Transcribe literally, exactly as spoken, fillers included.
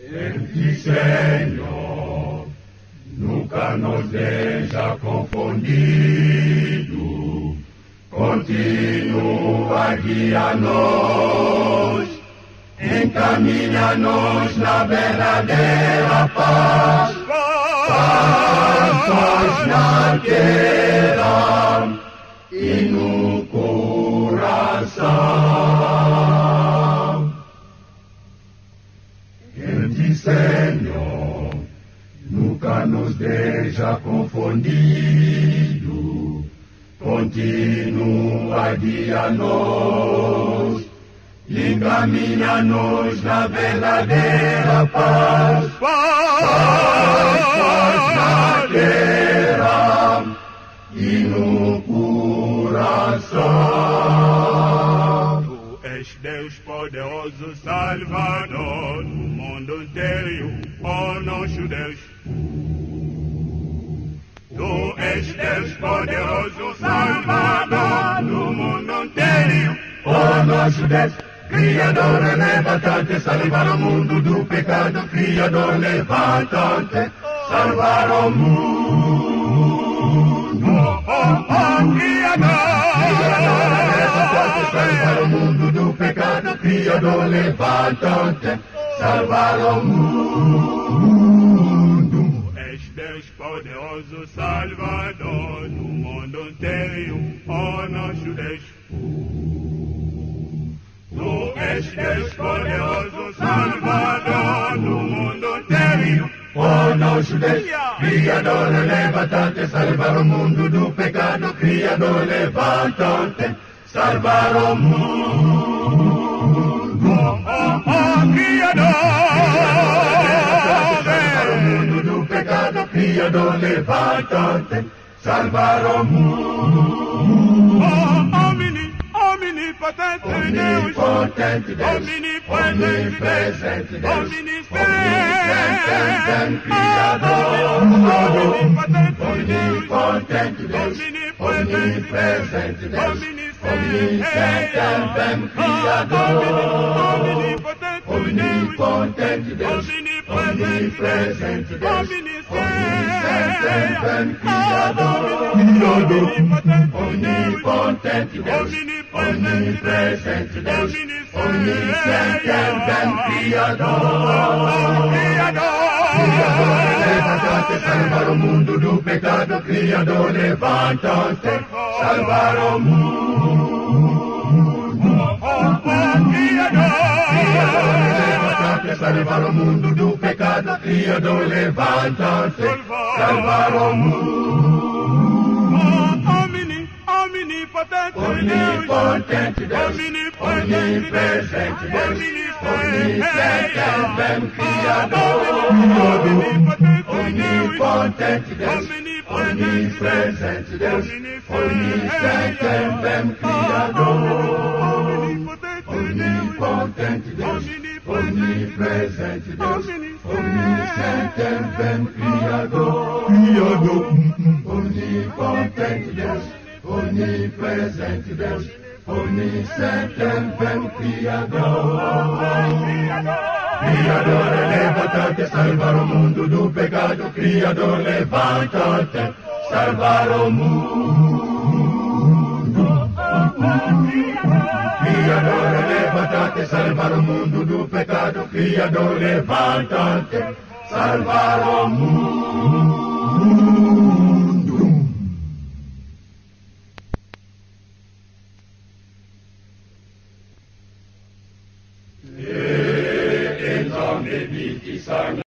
En ti, Señor, nunca nos deja confundido, continúa guiarnos, encamina-nos na verdadeira paz, paz na terra e no coração. En ti, Senhor, nunca nos deixa confundido, continua guia-nos, encamina-nos na verdadeira paz, paz, paz na terra e no coração. Tu és Deus poderoso, Salvador do mundo inteiro, ó nosso Deus. Tu és Deus poderoso, Salvador do mundo inteiro, ó nosso Deus. Criador, levanta-te, salvar o mundo do pecado. Criador, levanta-te, salvar o mundo. Oh, oh, oh, Criador. Criador, levanta-te, salvar o mundo do pecado. Criador, levanta-te, salvar o mundo. Tu és Deus poderoso, Salvador do mundo inteiro, ó nosso Deus. Tu és Deus poderoso, Salvador do mundo inteiro, ó nosso Deus. Criador, levanta-te, salvar o mundo do pecado. Criador, levanta-te, salvar o mundo. Oh, oh, oh, Criador. Salvar o mundo do pecado. Criador, levanta-te, salvar o mundo. Oh, omni, omnipotente Deus, Omnipotente Deus, omnipresente Deus, omnipresente Criador, omnipotente Deus, omnipresente Deus, omnisciente Criador, omnipotente Deus, omnipresente Deus, omnisciente Criador, omnipotente Deus, omnipresente Deus, omnisciente Criador. Criador, levanta-te, salvar o mundo do pecado. Criador, levanta-te, salvar o mundo. Criador, levanta-te, salvar o mundo do pecado. Criador, levanta-te, salvar o mundo. Omnipotente Deus, Omnipresente Deus, omnisciente Criador, omnipotente Deus, omnipresente Deus, omnisciente Criador, omnipotente Deus, omnipresente Deus, omnisciente Criador, omnipotente Deus, omnipresente Deus, omnisciente Criador. Criador, levanta-te, salvar o mundo do pecado. Criador, levanta-te, salvar o mundo. Criador, levanta-te, salvar o mundo do pecado. Criador, levanta-te, salvar o mundo. Viti sangue